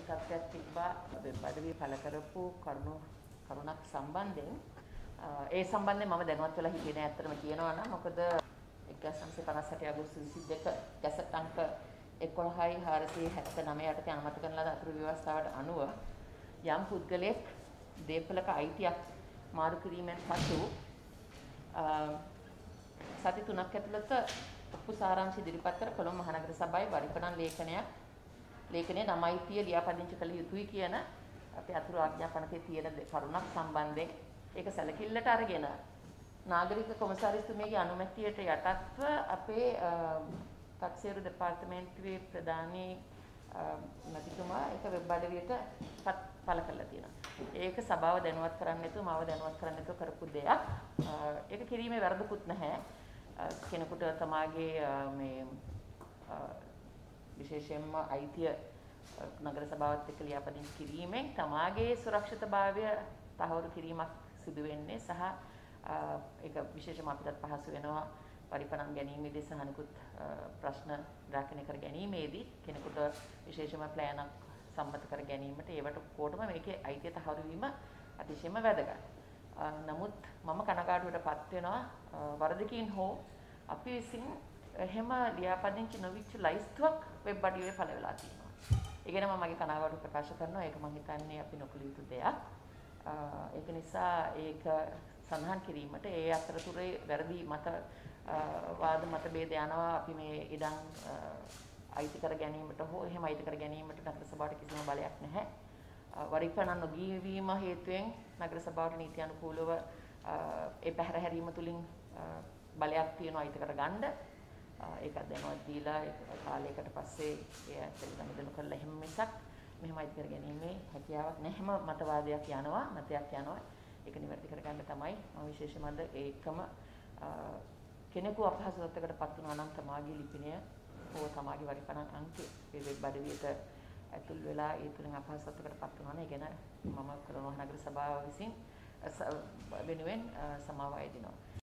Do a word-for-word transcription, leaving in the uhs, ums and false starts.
තත්ත්වයක් තිබ්බා වෙබ් අඩවිය පළ කරපු කරුණු කරුණක් සම්බන්ධයෙන්. ඒ සම්බන්ධයෙන් මම දැනුවත් වෙලා හිටියේ නෑ ඇත්තටම කියනවා නම්. මොකද එක්දාස් නවසිය පනස් අට අගෝස්තු විසි දෙක ගැසට් අංක එකොළහයි හාරසිය හැත්තෑ නවය යටතේ අනුමත කරන ලද අතුරු ව්‍යවස්ථාවට අනුව යම් පුද්ගලයෙක් දේපලක අයිතියක් මාරු කිරීමෙන් පසු සති තුනක් ඇතුළත ඔප්පු සාරාංශ ඉදිරිපත් කර කොළඹ මහනගර සභාවේ පරිපණන් ලේඛනයක් ලේඛනයේ නම් අයිතිය ලියාපදිංචි කළ යුතුයි කියන අපේ අතුරු ආඥාපනකේ තියෙන කරුණක් සම්බන්ධයෙන් ඒක සැලකිල්ලට අරගෙන නාගරික කොමසාරිස්තුමියගේ අනුමැතියට යටත්ව අපේ තක්සේරු දෙපාර්තමේන්තුවේ ප්‍රධානී මැතිතුමා ඒක වෙබ් අඩවියට පළ කරලා තියෙනවා. ඒක සභාව දැනුවත් කරන්න නැතුව මාව දැනුවත් කරන්න නැතුව කරපු දෙයක්. ඒක කිරීමේ වැරදුකුත් නැහැ. කෙනෙකුට තමාගේ මේ විශේෂයෙන්ම අයිතිය නගර සභාවත් එක්ක ලියාපදිංචි කිරීමෙන් තමාගේ සුරක්ෂිතභාවය තහවුරු කිරීමක් සිදු වෙන්නේ සහ ඒක විශේෂම අපිටත් පහසු වෙනවා පරිපණන් ගැනීමේදී සහ අනිකුත් ප්‍රශ්න නිරාකරණය කර ගැනීමේදී කෙනෙකුට විශේෂම ප්ලෑනක් සම්මත කර ගැනීමට ඒවට කොටම මේකේ අයිතිය තහවුරු වීම අතිශයම වැදගත්. නමුත් මම කනගාටුවටපත් වෙනවා වරදකින් හෝ අපි විසින් එහෙම ලියාපදිංචි නොවිච්ච ලයිස්තුවක් වෙබ් අඩවියේ පළ වෙලා තියෙනවා. ඒ ගැන මම මගේ කනගාටුව ප්‍රකාශ කරනවා. ඒක මම හිතන්නේ අපි නොකළ යුතු දෙයක්. ඒක නිසා ඒක සඳහන් කිරීමට ඒ අතරතුරේ වැරදි මත වාද මත ભેද යනවා. අපි මේ ඉඩම් අයිති කර ගැනීමට හෝ එහෙම අයිති කර ගැනීමට නගර සභාවට කිසිම බලයක් නැහැ. වරිපණන් නොගියවීම හේතුවෙන් නගර සභාවට නීති අනුකූලව ඒ පැහැර හැරීම තුලින් බලයක් තියෙනවා අයිති කර ගන්න. ඒකත් දැනුවත් දීලා කාලයකට පස්සේ ඒ ඇත්තටම මෙදෙනු කරලා එහෙම මිසක් මෙහෙම අයිති කර ගැනීමේ හැකියාවක් නැහැම මතවාදයක් යනවා මතයක් යනවා. ඒක නිවැරදි කරගන්න තමයි මම විශේෂයෙන්ම ඒකම කෙනෙකු අපහසුතාවයකට පත් වුණා නම් තමාගේ ලිපිනය හෝ තමාගේ වරිපණන් අංකය මේ වෙබ් අඩවියට ඇතුල් වෙලා ඒ තුලින් අපහසුතාවයකට පත් වුණා නම් ඒ ගැන මම කරනවා නගර සභාව විසින් වෙනුවෙන් සමාව අයදිනවා.